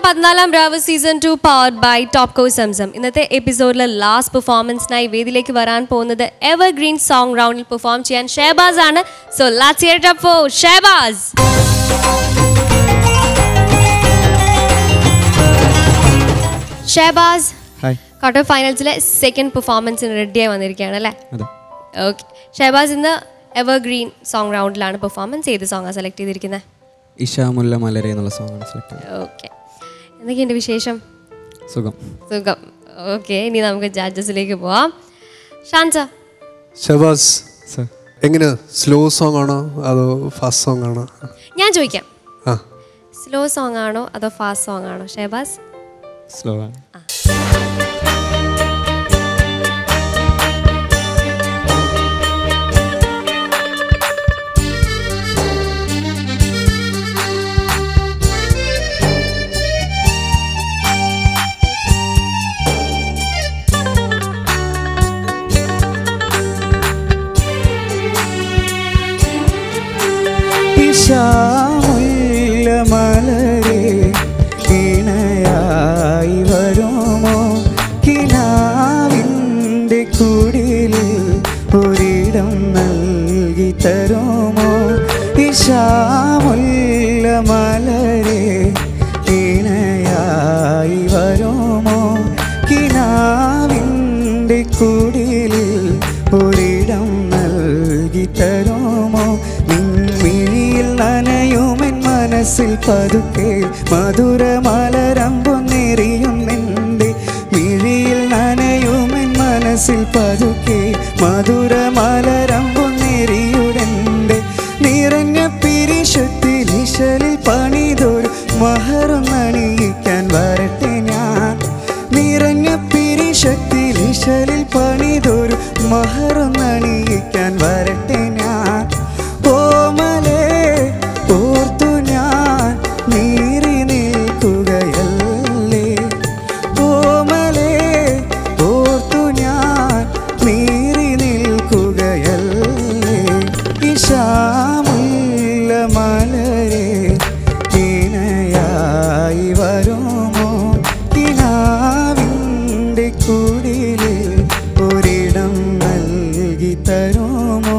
14 രാവ് season 2 powered by Topco Zamzam. ഇന്നത്തെ എപ്പിസോഡിലെ ലാസ്റ്റ് പെർഫോമൻസിനായി വേദിയിലേക്ക് വരാൻ പോകുന്നത് എവർഗ്രീൻ സോങ് റൗണ്ടിൽ പെർഫോം ചെയ്യാൻ ഷഹബാസ് ആണ്. So let's hear it up for Shahabaz. Shahabaz, quarter ഫൈനൽസിലെ സെക്കൻഡ് പെർഫോമൻസിന് റെഡിയായി വന്നിരിക്കുകയാണ് അല്ലേ? ഓക്കെ. ഷഹബാസ് ഇന്ന് എവർഗ്രീൻ സോങ് റൗണ്ടിലാണ് പെർഫോമൻസ്. ഏത് സോങ്ങാണ് സെലക്ട് ചെയ്തിരിക്കുന്നത്? ഇഷാമുല്ല മലരെ എന്നുള്ള സോങ്ങാണ് സെലക്ട് ചെയ്തത്. ഓക്കെ. എന്തൊക്കെയുണ്ട് വിശേഷം? സുഖം. ഓക്കെ, ഇനി നമുക്ക് ജഡ്ജസിലേക്ക് പോവാം. ഷാൻസ. ഷഹബാസ് സർ, എങ്ങനെ സ്ലോ സോങ് ആണോ അതോ ഫാസ്റ്റ് സോങ് ആണോ? ഞാൻ ചോദിക്കാം, സ്ലോ സോങ് ആണോ അതോ ഫാസ്റ്റ് സോങ് ആണോ? ഷഹബാസ് സ്ലോ ആണ്. ഇഷാമുല്ല മലരെ ഇണയായി വരുമോ, കിനാവിൻ്റെ കുടിലിൽ ഒരിടം നൽകി തരുമോ? ഇഷാമുല്ല മലരെ ഇണയായി വരുമോ, കിനാവിൻ്റെ കുടിലിൽ ഒരിടം നൽകി തരുമോ? മിഴിയിൽ നനയുമെൻ മനസ്സിൽ പതുക്കെ മധുരമലരമ്പൊന്നെറിയും നിന്റെ, മിഴിയിൽ നനയുമെൻ മനസ്സിൽ പതുക്കെ മധുരമലരമ്പൊന്നെറിയുടെൻ്റെ, നിറഞ്ഞ പിരിശത്തിൽ ഇശലിൽ പണിതൊരു മഹറൊന്നണിയിക്കാൻ വരട്ടെ ഞാൻ, നിറഞ്ഞ പിരിശത്തിൽ ഇശലിൽ പണിതൊരു മഹറൊന്നണിയിക്കാൻ വരട്ടെ ഞാൻ. ഓമലേ ഓർത്തു ഞാൻ നീറി നിൽക്കുകയല്ലേ, ഓമലേ ഓർത്തു ഞാൻ നീറി നിൽക്കുകയല്ലേ. ഇഷാമുല്ല മലരെ ഇണയായി വരുമോ, കിനാവിൻ്റെ കുടിലിൽ ഒരിടം നൽകി തരുമോ?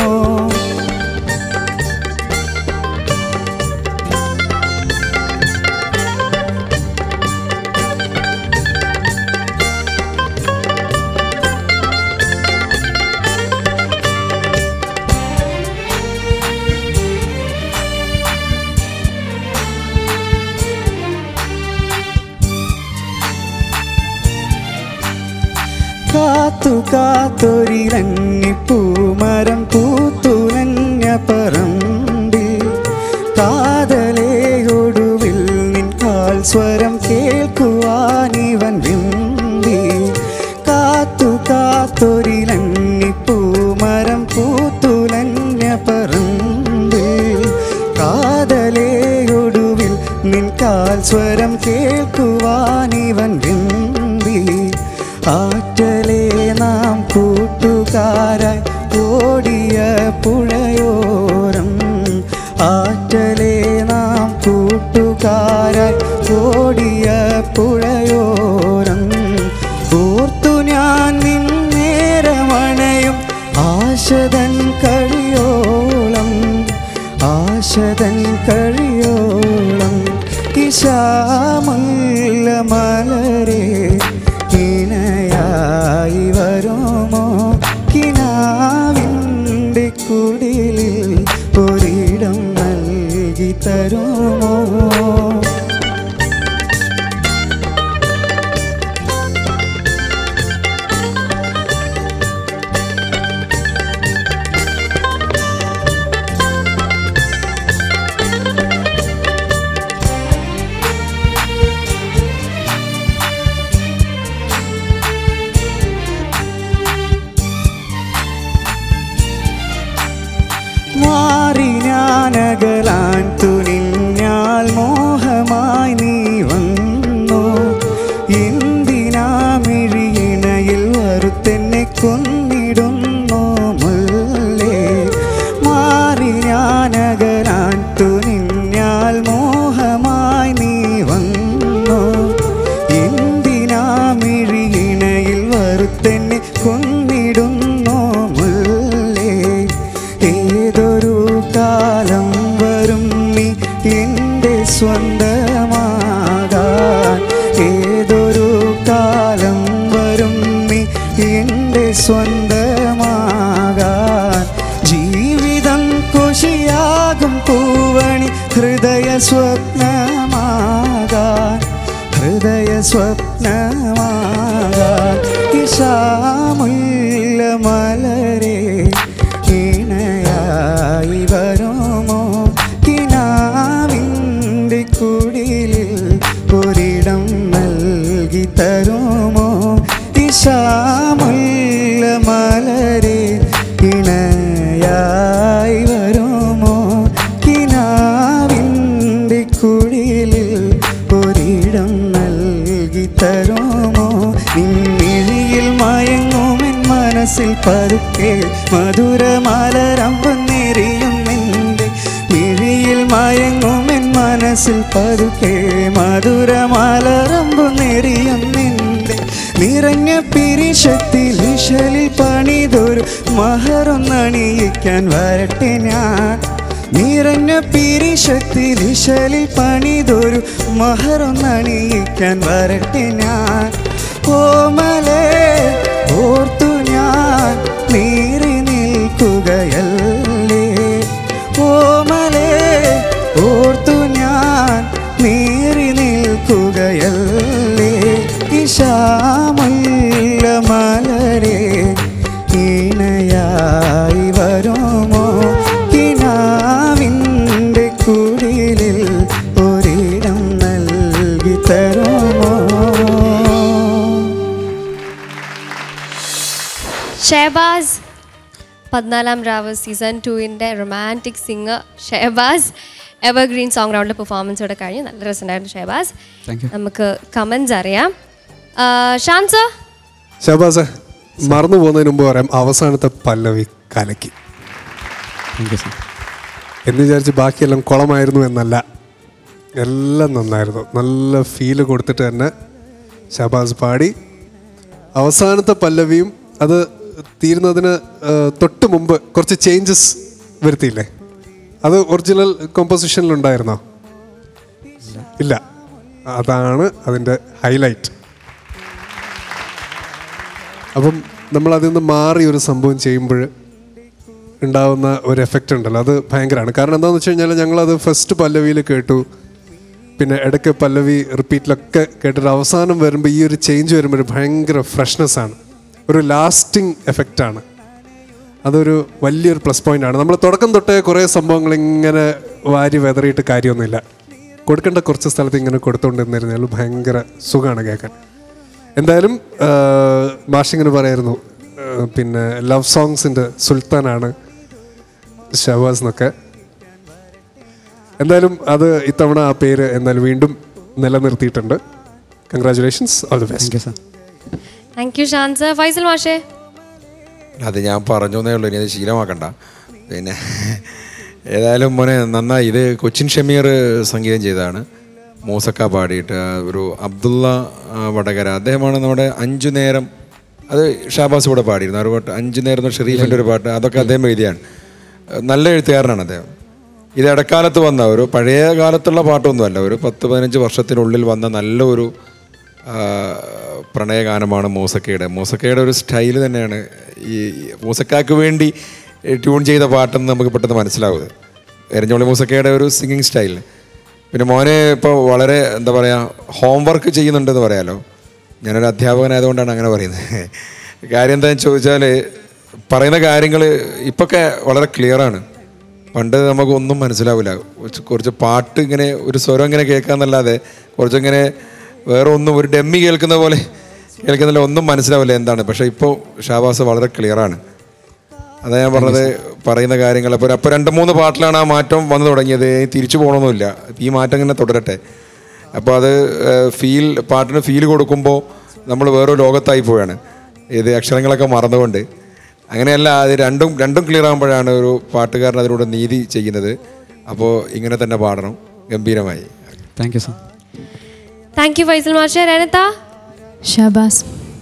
കാത്തു കാത്തൊരിലങ്ങിപ്പൂമരം പൂത്തുലഞ്ഞ പറമ്പിൽ, കാതലേ ഒടുവിൽ നിൻ കാൽ സ്വരം കേൾക്കുവാനിവൻ വിമ്പി. കാത്തു കാത്തൊരിലങ്ങിപ്പൂമരം പൂത്തുലഞ്ഞ പറമ്പിൽ, കാതലേ ഒടുവിൽ നിൻ കാൽ സ്വരം കേൾക്കുവാനിവൻ വിമ്പി. ആറ്റലേ നാം കൂട്ടുകാരായി ഓടിയ പുഴയോരം, ആറ്റലേ നാം കൂട്ടുകാരായി ഓടിയ പുഴയോരം, ഓർത്തു ഞാൻ നിന്നേരമണയും ആശതൻ കഴിയോളം, ആശതൻ കഴിയോളം. ഇഷാമുല്ല മലരെ ഇണയായി വരുമോ, കിനാവിൻ്റെ കുടിലിൽ ഒരിടം നൽകി തരുമോ? മാറി ഞാനകലാൻ തുനിഞ്ഞാൽ സ്വന്തമാകാൻ ജീവിതം കുശിയാകും പൂവണി ഹൃദയ സ്വപ്നമാകാൻ ഹൃദയ സ്വപ്നമാകാൻ ഇശാമുല്ല മലരെ ഇണയായി വരുമോ കിനാവിൻ്റെ കുടിലിൽ ഒരിടം നൽകി തരുമോ ഇശാമുല്ല മലരെ ഇണയായി വരുമോ കിനാവിൻ്റെ കുടിലിൽ ഒരിടം നൽകി തരുമോ നിന്നിഴിയിൽ മയങ്ങുമെൻ മനസ്സിൽ പതുക്കെ മധുരമലരമ്പം നെറിയുമെൻ്റെ മിഴിയിൽ മയങ്ങുമെൻ മനസ്സിൽ പതുക്കെ മധുരമലരമ്പം നെറിയുമെൻ്റെ നിറഞ്ഞ പിരിശത്തിൽ ഇശലിൽ പണിതൊരു മഹറൊന്നണിയിക്കാൻ വരട്ടെ ഞാൻ നിറഞ്ഞ പിരിശത്തിൽ ഇശലിൽ പണിതൊരു മഹറൊന്നണിയിക്കാൻ വരട്ടെ ഞാൻ ഓമലേ ഓർത്തു ഞാൻ നീറി നിൽക്കുകയല്ലേ ഓമലേ ഓർത്തു ഞാൻ നീറി നിൽക്കുകയല്ലേ ഇശാമുല്ല മലരെ ഇണയായി വരുമോ കിനാവിൻ്റെ കുടിലിൽ ഒരിടം നൽകി തരുമോ. ഷഹബാസ് 14 രാവ് season 2 romantic singer Shahabaz evergreen song റൗണ്ടിൽ പെർഫോമൻസോടെ കഴിഞ്ഞ് നല്ല രസമുണ്ടായിരുന്നു ഷഹബാസ്. നമുക്ക് കമൻസ് അറിയാം. ഷാൻ സർ, ഷഹബാസ് മറന്നു പോകുന്നതിന് മുമ്പ് പറയാം, അവസാനത്തെ പല്ലവി കലക്കി എന്ന് വിചാരിച്ച് ബാക്കിയെല്ലാം കുളമായിരുന്നു എന്നല്ല, എല്ലാം നന്നായിരുന്നു. നല്ല ഫീല് കൊടുത്തിട്ട് തന്നെ ഷഹബാസ് പാടി. അവസാനത്തെ പല്ലവിയും അത് തീരുന്നതിന് തൊട്ട് മുമ്പ് കുറച്ച് ചേഞ്ചസ് വരുത്തിയില്ലേ? അത് ഒറിജിനൽ കോമ്പോസിഷനിലുണ്ടായിരുന്നോ? ഇല്ല, അതാണ് അതിൻ്റെ ഹൈലൈറ്റ്. അപ്പം നമ്മളതിൽ നിന്ന് മാറി ഒരു സംഭവം ചെയ്യുമ്പോൾ ഉണ്ടാവുന്ന ഒരു എഫക്റ്റ് ഉണ്ടല്ലോ, അത് ഭയങ്കരമാണ്. കാരണം എന്താണെന്ന് വെച്ച് കഴിഞ്ഞാൽ ഞങ്ങളത് ഫസ്റ്റ് പല്ലവിയിൽ കേട്ടു, പിന്നെ ഇടയ്ക്ക് പല്ലവി റിപ്പീറ്റിലൊക്കെ കേട്ടിട്ട് അവസാനം വരുമ്പോൾ ഈ ഒരു ചേഞ്ച് വരുമ്പോൾ ഭയങ്കര ഫ്രഷ്നെസ്സാണ്, ഒരു ലാസ്റ്റിംഗ് എഫക്റ്റാണ്. അതൊരു വലിയൊരു പ്ലസ് പോയിൻ്റാണ്. നമ്മൾ തുടക്കം തൊട്ടേ കുറേ സംഭവങ്ങൾ ഇങ്ങനെ വാരി വെതറിയിട്ട് കാര്യമൊന്നുമില്ല, കൊടുക്കേണ്ട കുറച്ച് സ്ഥലത്ത് ഇങ്ങനെ കൊടുത്തുകൊണ്ടിരുന്നിരുന്നാലും ഭയങ്കര സുഖമാണ് കേൾക്കാൻ. എന്തായാലും മാഷിങ്ങനെ പറയായിരുന്നു, പിന്നെ ലവ് സോങ്സിൻ്റെ സുൽത്താനാണ് ഷഹബാസ് എന്നൊക്കെ. എന്തായാലും അത് ഇത്തവണ ആ പേര് എന്തായാലും വീണ്ടും നിലനിർത്തിയിട്ടുണ്ട്. Congratulations, all the best. Thank you Shan sir. Faisal മാഷേ? അത് ഞാൻ പറഞ്ഞേ ഉള്ളൂ, ഇനി അത് ശീലമാക്കണ്ട. പിന്നെ ഏതായാലും മോനെ നന്നായി. ഇത് കൊച്ചിൻ ഷമീർ സംഗീതം ചെയ്തതാണ്, മൂസക്ക പാടിയിട്ട് ഒരു അബ്ദുള്ള വടകര അദ്ദേഹമാണ് നമ്മുടെ 5 നേരം, അത് ഷാബാസ് കൂടെ പാടിയിരുന്നു. ഒരു പാട്ട് 5 നേരം ഷെരീഫിൻ്റെ ഒരു പാട്ട്, അതൊക്കെ അദ്ദേഹം എഴുതിയാണ്. നല്ല എഴുത്തുകാരനാണ് അദ്ദേഹം. ഇത് ഇടക്കാലത്ത് വന്ന ഒരു പഴയ കാലത്തുള്ള പാട്ടൊന്നുമല്ല, ഒരു 10-15 വർഷത്തിനുള്ളിൽ വന്ന നല്ലൊരു പ്രണയഗാനമാണ് മൂസക്കയുടെ ഒരു സ്റ്റൈല് തന്നെയാണ്. ഈ മൂസക്കാക്ക് വേണ്ടി ട്യൂൺ ചെയ്ത പാട്ടെന്ന് നമുക്ക് പെട്ടെന്ന് മനസ്സിലാവുന്നത് എരഞ്ഞോളി മൂസക്കയുടെ ഒരു സിംഗിങ് സ്റ്റൈൽ. പിന്നെ മോനെ ഇപ്പോൾ വളരെ എന്താ പറയുക, ഹോംവർക്ക് ചെയ്യുന്നുണ്ടെന്ന് പറയാമല്ലോ. ഞാനൊരു അധ്യാപകനായതുകൊണ്ടാണ് അങ്ങനെ പറയുന്നത്. കാര്യം എന്താണെന്ന് ചോദിച്ചാൽ പറയുന്ന കാര്യങ്ങൾ ഇപ്പൊക്കെ വളരെ ക്ലിയറാണ്. പണ്ട് നമുക്കൊന്നും മനസ്സിലാവില്ല, കുറച്ച് പാട്ട് ഇങ്ങനെ ഒരു സ്വരം ഇങ്ങനെ കേൾക്കാന്നല്ലാതെ കുറച്ചിങ്ങനെ വേറെ ഒന്നും, ഒരു ഡെമ്മി കേൾക്കുന്ന പോലെ കേൾക്കുന്നില്ല, ഒന്നും മനസ്സിലാവില്ല എന്താണ്. പക്ഷേ ഇപ്പോൾ ഷാബാസ് വളരെ ക്ലിയറാണ്. അതാ ഞാൻ പറഞ്ഞത്, പറയുന്ന കാര്യങ്ങൾ. അപ്പോൾ 2-3 പാട്ടിലാണ് ആ മാറ്റം വന്നു തുടങ്ങിയത്. തിരിച്ചു പോകണമെന്നില്ല, ഈ മാറ്റം ഇങ്ങനെ തുടരട്ടെ. അപ്പോൾ അത് പാട്ടിന് ഫീൽ കൊടുക്കുമ്പോൾ നമ്മൾ വേറൊരു ലോകത്തായി പോവുകയാണ്, ഇത് അക്ഷരങ്ങളൊക്കെ മറന്നുകൊണ്ട്. അങ്ങനെയല്ല, അത് രണ്ടും ക്ലിയർ ആകുമ്പോഴാണ് ഒരു പാട്ടുകാരൻ അതിലൂടെ നീതി ചെയ്യുന്നത്. അപ്പോൾ ഇങ്ങനെ തന്നെ പാടണം ഗംഭീരമായി. Thank you sir. Thank you Faisal മാഷേ. രനത? ഷഹബാസ്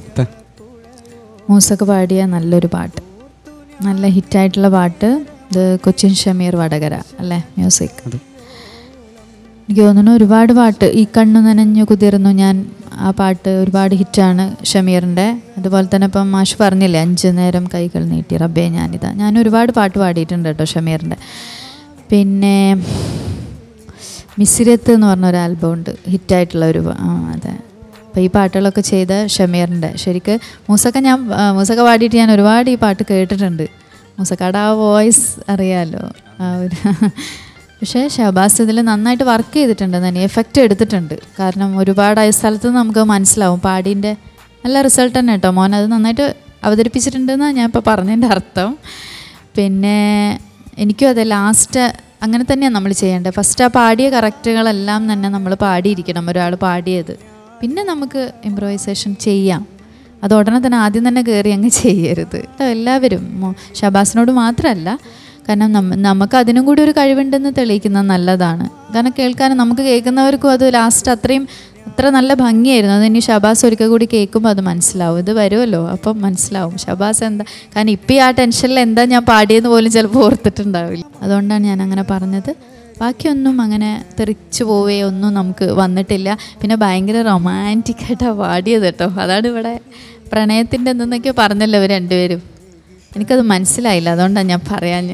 മൂസക്ക് പാടിയ നല്ലൊരു പാട്ട്, നല്ല ഹിറ്റായിട്ടുള്ള പാട്ട്. ഇത് കൊച്ചിൻ ഷമീർ വടകര അല്ലേ മ്യൂസിക്. എനിക്ക് തോന്നുന്നു ഒരുപാട് പാട്ട്, ഈ കണ്ണു നനഞ്ഞു കുതിർന്നു ഞാൻ, ആ പാട്ട് ഒരുപാട് ഹിറ്റാണ് ഷമീറിൻ്റെ. അതുപോലെ തന്നെ ഇപ്പം മാഷ് പറഞ്ഞില്ലേ 5 നേരം കൈകൾ നീട്ടി റബ്ബേ ഞാനിതാ, ഞാൻ ഒരുപാട് പാട്ട് പാടിയിട്ടുണ്ട് കേട്ടോ ഷമീറിൻ്റെ. പിന്നെ മിസിരത്ത് എന്ന് പറഞ്ഞൊരു ആൽബം ഉണ്ട്, ഹിറ്റായിട്ടുള്ള ഒരു, അതെ. അപ്പോൾ ഈ പാട്ടുകളൊക്കെ ചെയ്ത ഷമീറിൻ്റെ. ശരിക്ക് മൂസക്ക പാടിയിട്ട് ഞാൻ ഒരുപാട് ഈ പാട്ട് കേട്ടിട്ടുണ്ട്. മൂസക്കയുടെ ആ വോയിസ് അറിയാമല്ലോ, ആ ഒരു പക്ഷേ ഷഹബാസ് ഇതിൽ നന്നായിട്ട് വർക്ക് ചെയ്തിട്ടുണ്ട്, തന്നെ എഫക്റ്റ് എടുത്തിട്ടുണ്ട്. കാരണം ഒരുപാട് സ്ഥലത്ത് നിന്ന് നമുക്ക് മനസ്സിലാവും പാടീൻ്റെ നല്ല റിസൾട്ട് തന്നെ കേട്ടോ. മോൻ അത് നന്നായിട്ട് അവതരിപ്പിച്ചിട്ടുണ്ടെന്നാണ് ഞാൻ ഇപ്പോൾ പറഞ്ഞതിൻ്റെ അർത്ഥം. പിന്നെ എനിക്കും അതെ, ലാസ്റ്റ് അങ്ങനെ തന്നെയാണ് നമ്മൾ ചെയ്യേണ്ടത്. ഫസ്റ്റ് ആ പാടിയ കറക്റ്റുകളെല്ലാം തന്നെ നമ്മൾ പാടിയിരിക്കണം, ഒരാൾ പാടിയത്. പിന്നെ നമുക്ക് ഇംപ്രവൈസേഷൻ ചെയ്യാം. അത് ഉടനെ തന്നെ ആദ്യം തന്നെ കയറി അങ്ങ് ചെയ്യരുത് കേട്ടോ. എല്ലാവരും ഷഹബാസിനോട് മാത്രമല്ല, കാരണം നമുക്ക് അതിനും കൂടി ഒരു കഴിവുണ്ടെന്ന് തെളിയിക്കുന്നത് നല്ലതാണ്. കാരണം കേൾക്കാനും നമുക്ക് കേൾക്കുന്നവർക്കും അത് ലാസ്റ്റ് അത്ര നല്ല ഭംഗിയായിരുന്നു. അതിനി ഷഹബാസ് ഒരിക്കൽ കൂടി കേൾക്കുമ്പോൾ അത് മനസ്സിലാവും, ഇത് വരുമല്ലോ അപ്പം മനസ്സിലാവും ഷഹബാസ് എന്താ. കാരണം ഇപ്പം ആ ടെൻഷനിൽ എന്താ ഞാൻ പാടിയെന്ന് പോലും ചിലപ്പോൾ ഓർത്തിട്ടുണ്ടാവില്ല. അതുകൊണ്ടാണ് ഞാൻ അങ്ങനെ പറഞ്ഞത്. ബാക്കിയൊന്നും അങ്ങനെ തെറിച്ചു പോവുകയോ ഒന്നും നമുക്ക് വന്നിട്ടില്ല. പിന്നെ ഭയങ്കര റൊമാൻറ്റിക്കായിട്ടാണ് പാടിയത് കേട്ടോ. അതാണ് ഇവിടെ പ്രണയത്തിൻ്റെ എന്തെന്നൊക്കെയോ പറഞ്ഞല്ലോ ഇവർ രണ്ടുപേരും. എനിക്കത് മനസ്സിലായില്ല, അതുകൊണ്ടാണ് ഞാൻ പറയാഞ്ഞേ.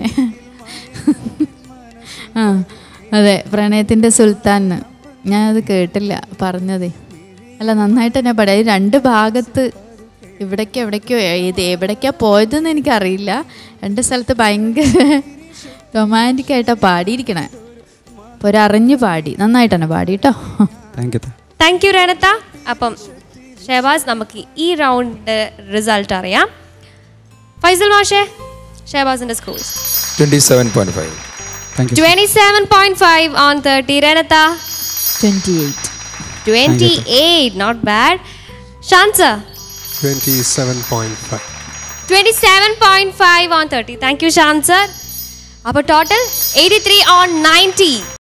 ആ അതെ, പ്രണയത്തിൻ്റെ സുൽത്താൻ ഞാനത് കേട്ടില്ല പറഞ്ഞതേ. അല്ല നന്നായിട്ട് തന്നെ പാടി. 2 ഭാഗത്ത് എവിടേക്കോ എവിടേക്കാണ് പോയതെന്ന് എനിക്കറിയില്ല. 2 സ്ഥലത്ത് ഭയങ്കര റൊമാൻറ്റിക്കായിട്ടാണ് പാടിയിരിക്കണേ. അപ്പോൾ ഒരറിഞ്ഞ് പാടി, നന്നായിട്ട് തന്നെ പാടി കേട്ടോ. Thank you Renatha. അപ്പം ഷഹബാസ്, നമുക്ക് ഈ റൗണ്ട് റിസൾട്ട് അറിയാം. ഫൈസൽ മാഷേ, ഷഹബാസിന്റെ scores 27.5. 27.5 on 30. Renatha 28. Not bad. Shansa 27.5. 27.5 on 30. Thank you, Shansa. അപ്പോൾ ടോട്ടൽ 83 on 90.